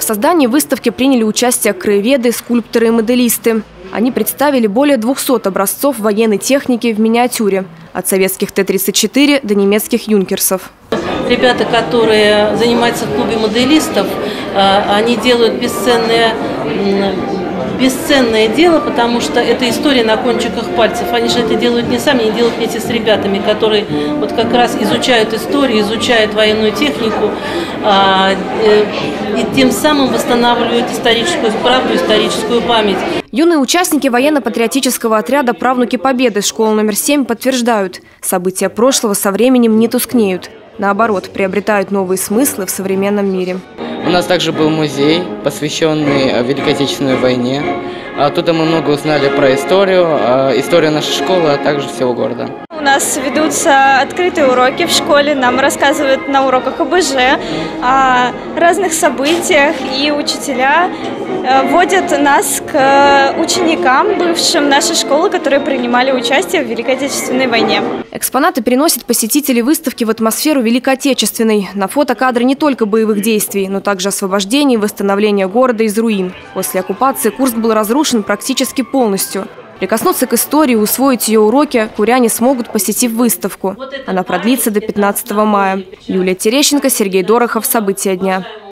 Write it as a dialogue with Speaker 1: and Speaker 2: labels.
Speaker 1: создании выставки приняли участие краеведы, скульпторы и моделисты. Они представили более 200 образцов военной техники в миниатюре. От советских Т-34 до немецких юнкерсов.
Speaker 2: Ребята, которые занимаются в клубе моделистов, они делают бесценное дело, потому что это история на кончиках пальцев. Они же это делают не сами, они делают вместе с ребятами, которые вот как раз изучают историю, изучают военную технику и тем самым восстанавливают историческую правду, историческую память.
Speaker 1: Юные участники военно-патриотического отряда «Правнуки Победы» школы номер 7 подтверждают, события прошлого со временем не тускнеют. Наоборот, приобретают новые смыслы в современном мире.
Speaker 3: У нас также был музей, посвященный Великой Отечественной войне. Оттуда мы много узнали про историю нашей школы, а также всего города.
Speaker 4: У нас ведутся открытые уроки в школе, нам рассказывают на уроках ОБЖ о разных событиях, и учителя вводят нас к ученикам, бывшим нашей школы, которые принимали участие в Великой Отечественной войне.
Speaker 1: Экспонаты переносят посетителей выставки в атмосферу Великой Отечественной. На фото кадры не только боевых действий, но также освобождения и восстановления города из руин. После оккупации Курск был разрушен практически полностью. Прикоснуться к истории, усвоить ее уроки куряне смогут, посетив выставку. Она продлится до 15 мая. Юлия Терещенко, Сергей Дорохов. События дня.